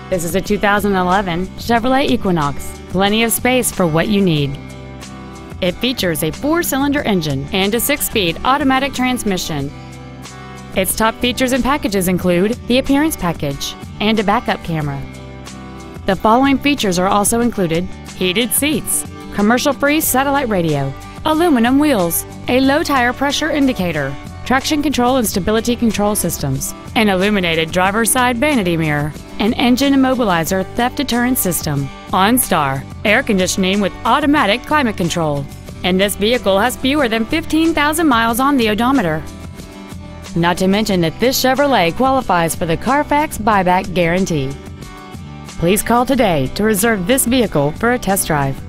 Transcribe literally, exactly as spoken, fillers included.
This is a two thousand eleven Chevrolet Equinox. Plenty of space for what you need. It features a four-cylinder engine and a six-speed automatic transmission. Its top features and packages include the appearance package and a backup camera. The following features are also included: heated seats, commercial-free satellite radio, aluminum wheels, a low tire pressure indicator, traction control and stability control systems, an illuminated driver's side vanity mirror, an engine immobilizer theft deterrent system, OnStar, air conditioning with automatic climate control, and this vehicle has fewer than fifteen thousand miles on the odometer. Not to mention that this Chevrolet qualifies for the Carfax buyback guarantee. Please call today to reserve this vehicle for a test drive.